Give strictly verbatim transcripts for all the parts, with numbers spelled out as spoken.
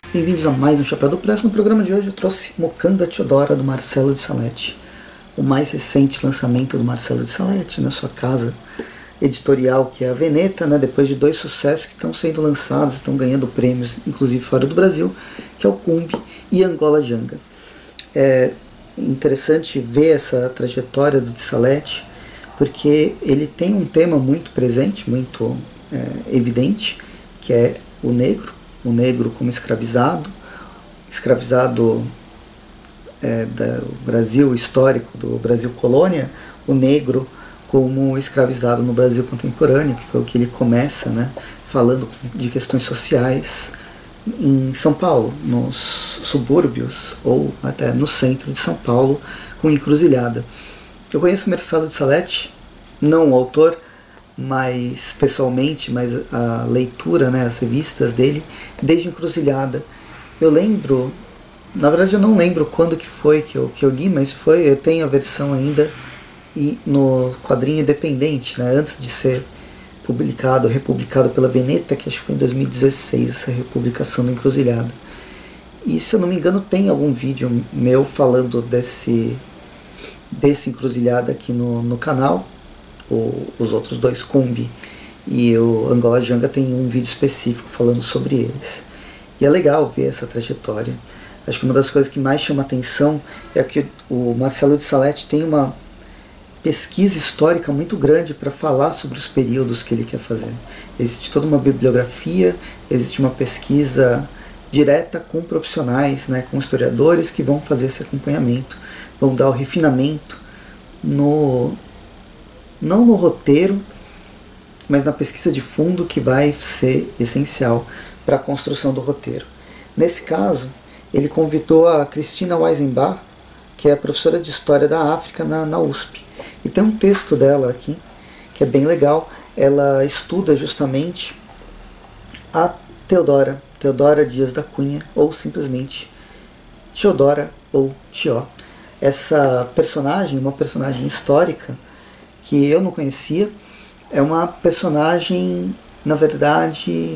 Bem-vindos a mais um Chapéu do Presto. No programa de hoje eu trouxe Mocanda Teodora, do Marcelo de Salete, o mais recente lançamento do Marcelo de Salete na sua casa editorial, que é a Veneta, né, depois de dois sucessos que estão sendo lançados, estão ganhando prêmios, inclusive fora do Brasil, que é o Cumbi e Angola Janga. É interessante ver essa trajetória do de Salete, porque ele tem um tema muito presente, muito é, evidente, que é o negro, o negro como escravizado, escravizado é, do Brasil histórico, do Brasil colônia, o negro como escravizado no Brasil contemporâneo, que foi o que ele começa, né, falando de questões sociais em São Paulo, nos subúrbios ou até no centro de São Paulo, com Encruzilhada. Eu conheço o Marcelo de Salete, não o autor, mas pessoalmente, mas a leitura, né, as revistas dele, desde Encruzilhada. Eu lembro, na verdade eu não lembro quando que foi que eu, que eu li, mas foi, eu tenho a versão ainda e no quadrinho independente, né, antes de ser publicado, republicado pela Veneta, que acho que foi em dois mil e dezesseis, essa republicação do Encruzilhada. E se eu não me engano tem algum vídeo meu falando desse, desse Encruzilhada aqui no, no canal. O, os outros dois, Cumbi e o Angola Janga, tem um vídeo específico falando sobre eles. E é legal ver essa trajetória. Acho que uma das coisas que mais chama atenção é que o Marcelo de Salete tem uma pesquisa histórica muito grande para falar sobre os períodos que ele quer fazer. Existe toda uma bibliografia, existe uma pesquisa direta com profissionais, né, com historiadores que vão fazer esse acompanhamento, vão dar o refinamento no, não no roteiro, mas na pesquisa de fundo, que vai ser essencial para a construção do roteiro. Nesse caso, ele convidou a Cristina Weisenbach, que é professora de História da África na, na U S P. E tem um texto dela aqui, que é bem legal. Ela estuda justamente a Teodora, Teodora Dias da Cunha, ou simplesmente Teodora ou Tió. Essa personagem, uma personagem histórica, que eu não conhecia, é uma personagem, na verdade,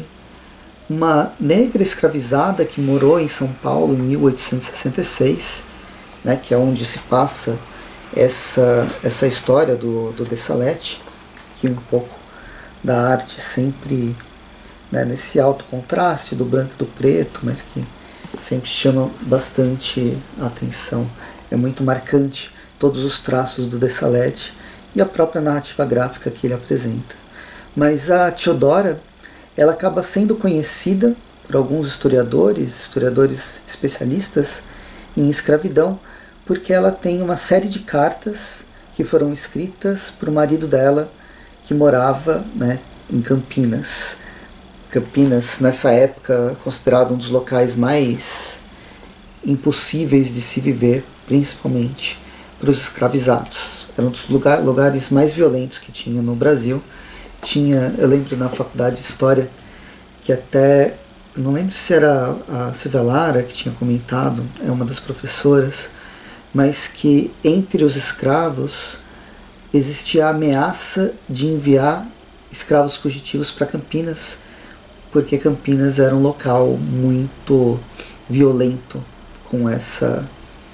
uma negra escravizada que morou em São Paulo em mil oitocentos e sessenta e seis, né, que é onde se passa essa, essa história do, do de Salete, que um pouco da arte sempre, né, nesse alto contraste do branco e do preto, mas que sempre chama bastante atenção. É muito marcante todos os traços do de Salete e a própria narrativa gráfica que ele apresenta. Mas a Teodora, ela acaba sendo conhecida por alguns historiadores, historiadores especialistas em escravidão, porque ela tem uma série de cartas que foram escritas para o marido dela, que morava, né, em Campinas. Campinas, nessa época, considerado um dos locais mais impossíveis de se viver, principalmente para os escravizados. Era um dos lugar, lugares mais violentos que tinha no Brasil. Tinha, eu lembro na faculdade de História, que até, não lembro se era a Silvia Lara que tinha comentado, é uma das professoras, mas que entre os escravos existia a ameaça de enviar escravos fugitivos para Campinas, porque Campinas era um local muito violento com essa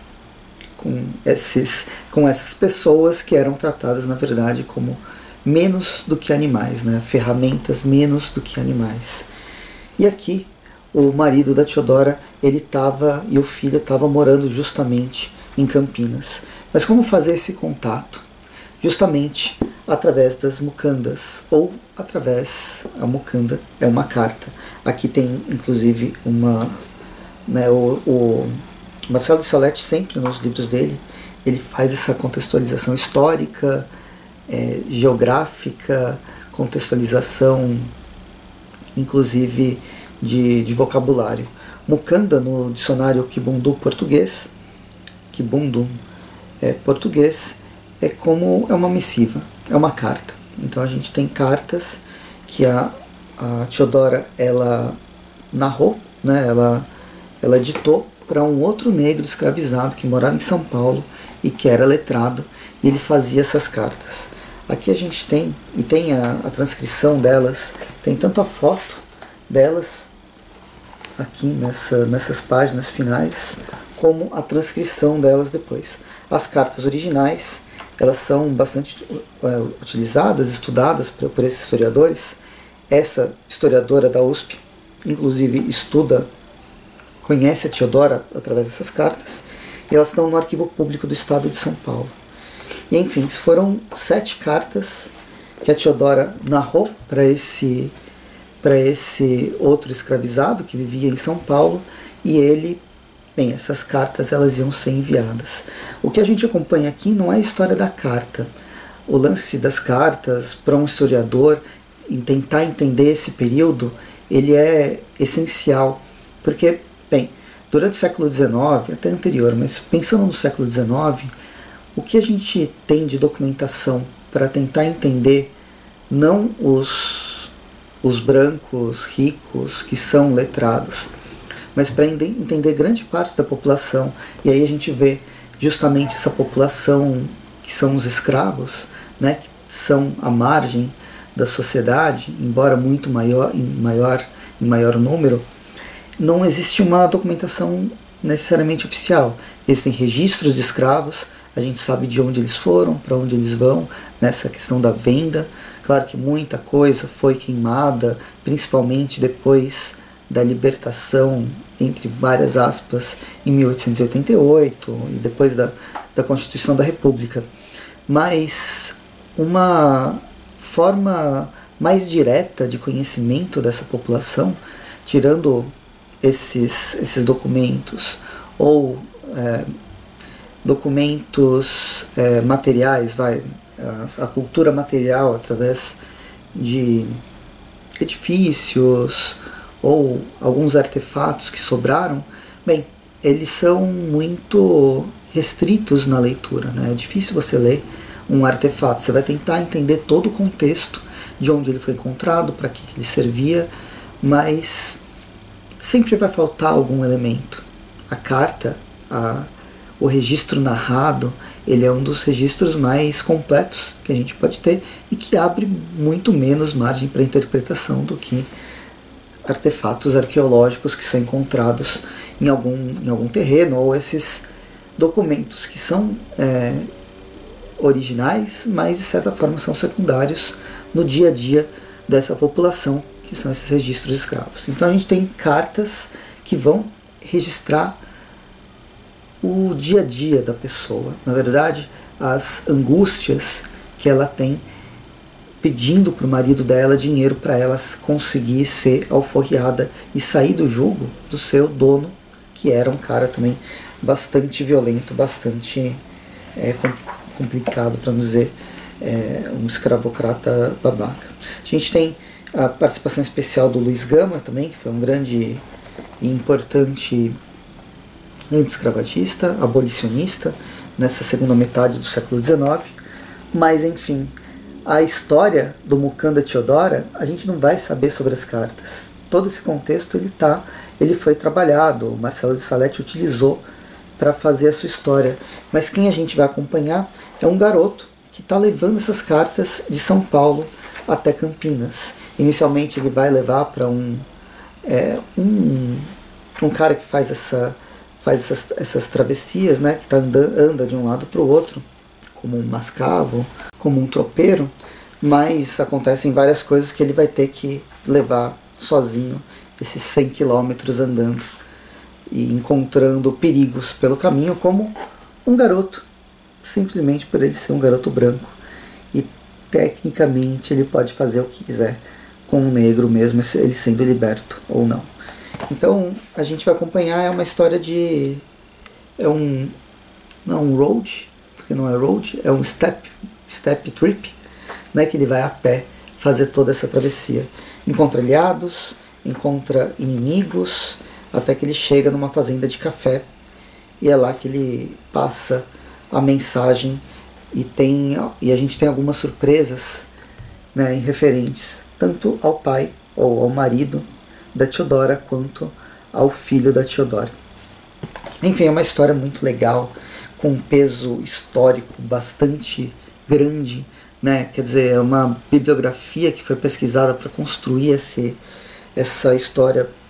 com esses com essas pessoas que eram tratadas, na verdade, como menos do que animais, né? Ferramentas menos do que animais. E aqui o marido da Teodora, ele estava, e o filho estava morando justamente em Campinas. Mas como fazer esse contato? Justamente através das mucandas, ou através, a mucanda é uma carta. Aqui tem inclusive uma, né, o, o Marcelo de Salete sempre nos livros dele, ele faz essa contextualização histórica, é, geográfica, contextualização inclusive de, de vocabulário. Mucanda, no dicionário Kibundu português, Kibundu é português, é como é uma missiva, é uma carta. Então a gente tem cartas que a, a Teodora, ela narrou, né, ela, ela ditou para um outro negro escravizado que morava em São Paulo e que era letrado, e ele fazia essas cartas. Aqui a gente tem, e tem a, a transcrição delas, tem tanto a foto delas, aqui nessa, nessas páginas finais, como a transcrição delas depois. As cartas originais, elas são bastante é, utilizadas, estudadas por, por esses historiadores. Essa historiadora da U S P, inclusive, estuda, conhece a Teodora através dessas cartas, e elas estão no Arquivo Público do Estado de São Paulo. E, enfim, foram sete cartas que a Teodora narrou para esse, para esse outro escravizado que vivia em São Paulo, e ele... Bem, essas cartas elas iam ser enviadas. O que a gente acompanha aqui não é a história da carta. O lance das cartas para um historiador, em tentar entender esse período, ele é essencial. Porque, bem, durante o século dezenove, até anterior, mas pensando no século dezenove, o que a gente tem de documentação para tentar entender não os, os brancos ricos que são letrados, mas para entender grande parte da população. E aí a gente vê justamente essa população que são os escravos, né, que são a margem da sociedade, embora muito maior, em, maior, em maior número. Não existe uma documentação necessariamente oficial. Existem registros de escravos, a gente sabe de onde eles foram, para onde eles vão, nessa questão da venda. Claro que muita coisa foi queimada, principalmente depois da libertação, entre várias aspas, em mil oitocentos e oitenta e oito, e depois da, da Constituição da República. Mas uma forma mais direta de conhecimento dessa população, tirando esses, esses documentos, ou é, documentos é, materiais, vai, a, a cultura material através de edifícios, ou alguns artefatos que sobraram, bem, eles são muito restritos na leitura, né? É difícil você ler um artefato, você vai tentar entender todo o contexto de onde ele foi encontrado, para que, que ele servia, mas sempre vai faltar algum elemento. A carta, a, o registro narrado, ele é um dos registros mais completos que a gente pode ter e que abre muito menos margem para interpretação do que artefatos arqueológicos que são encontrados em algum, em algum terreno, ou esses documentos que são é, originais, mas de certa forma são secundários no dia a dia dessa população, que são esses registros escravos. Então a gente tem cartas que vão registrar o dia a dia da pessoa, na verdade, as angústias que ela tem, pedindo para o marido dela dinheiro para ela conseguir ser alforriada e sair do jugo do seu dono, que era um cara também bastante violento, bastante é, complicado, para não dizer é, um escravocrata babaca. A gente tem a participação especial do Luiz Gama também, que foi um grande e importante anti-escravagista, abolicionista, nessa segunda metade do século dezenove, mas enfim, a história do Mukanda Teodora, a gente não vai saber sobre as cartas. Todo esse contexto ele, tá, ele foi trabalhado, o Marcelo de Salete utilizou para fazer a sua história. Mas quem a gente vai acompanhar é um garoto que está levando essas cartas de São Paulo até Campinas. Inicialmente ele vai levar para um, é, um, um cara que faz, essa, faz essas, essas travessias, né, que tá andando, anda de um lado para o outro, como um mascavo, como um tropeiro, mas acontecem várias coisas que ele vai ter que levar sozinho esses cem quilômetros andando e encontrando perigos pelo caminho, como um garoto, simplesmente por ele ser um garoto branco, e tecnicamente ele pode fazer o que quiser com o negro mesmo, ele sendo liberto ou não. Então a gente vai acompanhar, é uma história de, é um, não é um road, porque não é road, é um step, step trip, né, que ele vai a pé fazer toda essa travessia. Encontra aliados, encontra inimigos, até que ele chega numa fazenda de café, e é lá que ele passa a mensagem, e, tem, e a gente tem algumas surpresas, né, referentes tanto ao pai ou ao marido da Teodora, quanto ao filho da Teodora. Enfim, é uma história muito legal, com um peso histórico bastante grande, né? Quer dizer, é uma bibliografia que foi pesquisada para construir esse, essa história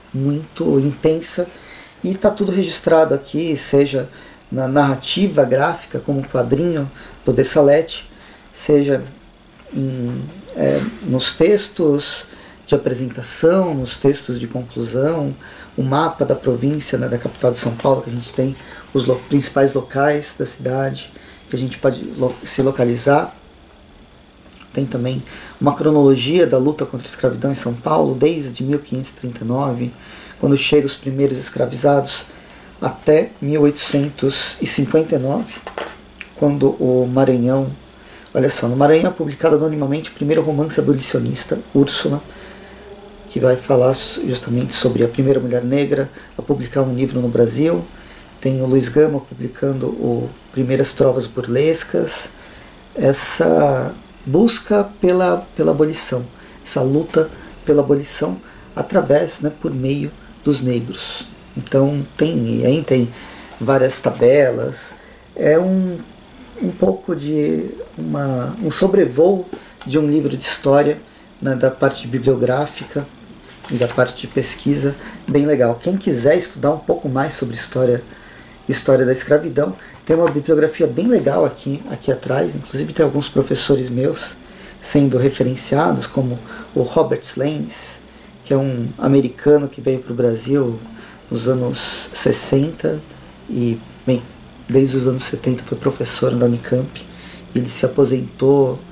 muito intensa, e está tudo registrado aqui, seja na narrativa gráfica, como o quadrinho do De Salete, seja em, é, nos textos de apresentação, nos textos de conclusão, o mapa da província, né, da capital de São Paulo, que a gente tem os lo principais locais da cidade, que a gente pode lo se localizar. Tem também uma cronologia da luta contra a escravidão em São Paulo, desde mil quinhentos e trinta e nove, quando chegam os primeiros escravizados, até mil oitocentos e cinquenta e nove, quando o Maranhão... Olha só, no Maranhão é publicado anonimamente o primeiro romance abolicionista, Úrsula, que vai falar justamente sobre a primeira mulher negra a publicar um livro no Brasil. Tem o Luiz Gama publicando o Primeiras Trovas Burlescas. Essa busca pela, pela abolição, essa luta pela abolição através, né, por meio dos negros. Então tem, aí tem várias tabelas, é um, um pouco de uma, um sobrevoo de um livro de história, né, da parte bibliográfica e da parte de pesquisa, bem legal. Quem quiser estudar um pouco mais sobre história, história da escravidão, tem uma bibliografia bem legal aqui, aqui atrás, inclusive tem alguns professores meus sendo referenciados, como o Robert Slanes, que é um americano que veio para o Brasil nos anos sessenta e, bem, desde os anos setenta foi professor da Unicamp. Ele se aposentou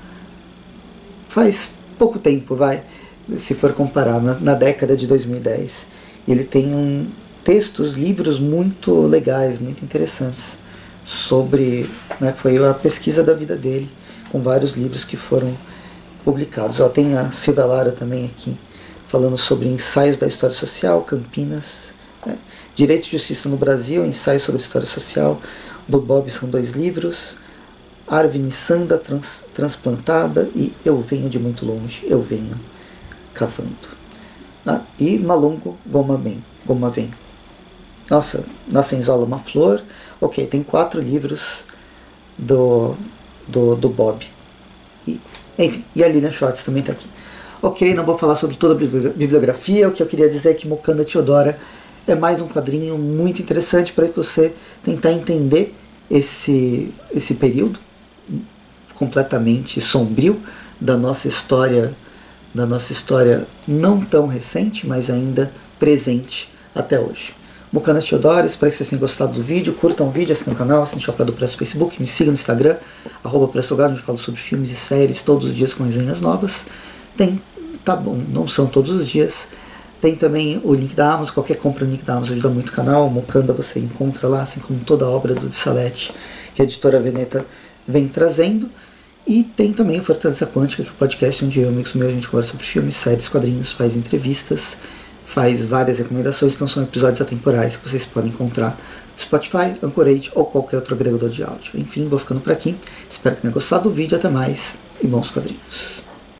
faz pouco tempo, vai, se for comparar, na, na década de dois mil e dez. Ele tem um, textos, livros muito legais, muito interessantes sobre, né, foi a pesquisa da vida dele, com vários livros que foram publicados. Ó, tem a Silvia Lara também aqui, falando sobre ensaios da história social, Campinas, né? Direito e Justiça no Brasil, ensaio sobre história social, do Bob são dois livros, Arvini Sanda, trans, Transplantada, e Eu Venho de Muito Longe, Eu Venho Cavando. Ah, e Malungo Goma Vem. Goma Vem. Nossa, Na Senzola uma Flor. Ok, tem quatro livros do, do, do Bob. E, enfim, e a Lilian Schwartz também está aqui. Ok, não vou falar sobre toda a bibliografia, o que eu queria dizer é que Mocanda Teodora é mais um quadrinho muito interessante para você tentar entender esse, esse período completamente sombrio da nossa história, da nossa história não tão recente, mas ainda presente até hoje. Mocanda Teodora, espero que vocês tenham gostado do vídeo, curtam o vídeo, assinem o canal, assinem o Chapéu do Preço no Facebook, me sigam no Instagram, arroba Pressogar, onde eu falo sobre filmes e séries todos os dias com resenhas novas. Tem, tá bom, não são todos os dias. Tem também o link da Amazon, qualquer compra no link da Amazon ajuda muito o canal. O Mocanda você encontra lá, assim como toda a obra do De Salete, que a editora Veneta vem trazendo. E tem também o Fortaleza Quântica, que é o podcast onde eu e amigos meus a gente conversa sobre filmes, séries, quadrinhos, faz entrevistas, faz várias recomendações, então são episódios atemporais que vocês podem encontrar no Spotify, Anchorage ou qualquer outro agregador de áudio. Enfim, vou ficando por aqui. Espero que tenham gostado do vídeo. Até mais e bons quadrinhos.